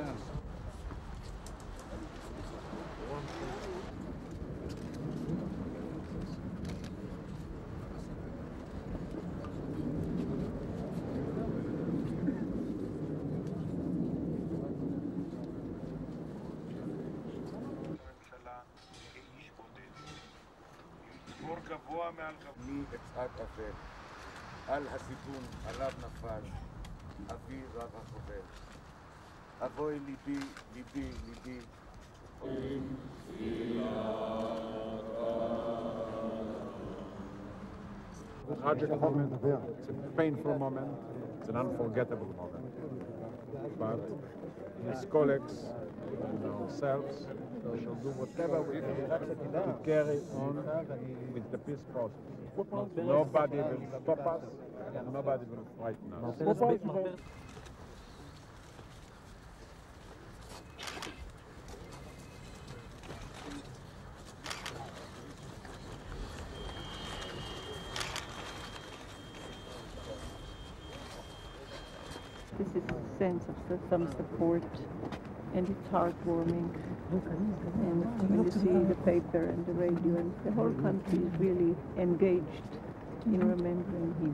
אני אצעק אפל, על הסיפון עליו נפל, אבי רב החובל. אבוי ליבי, ליבי, ליבי. It's a tragic moment, it's a painful moment, it's an unforgettable moment. But his colleagues and ourselves, we shall do whatever we can to carry on with the peace process. Nobody will stop us, and nobody will frighten us. This is a sense of some support, and it's heartwarming. And when you see the paper and the radio, and the whole country is really engaged in remembering him.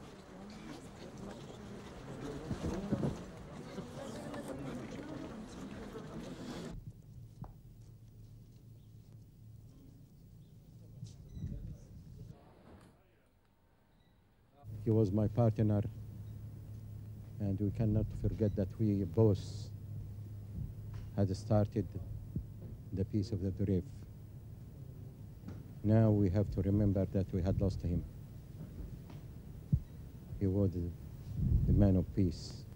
He was my partner, and we cannot forget that we both had started the peace of the brave. Now we have to remember that we had lost him. He was the man of peace.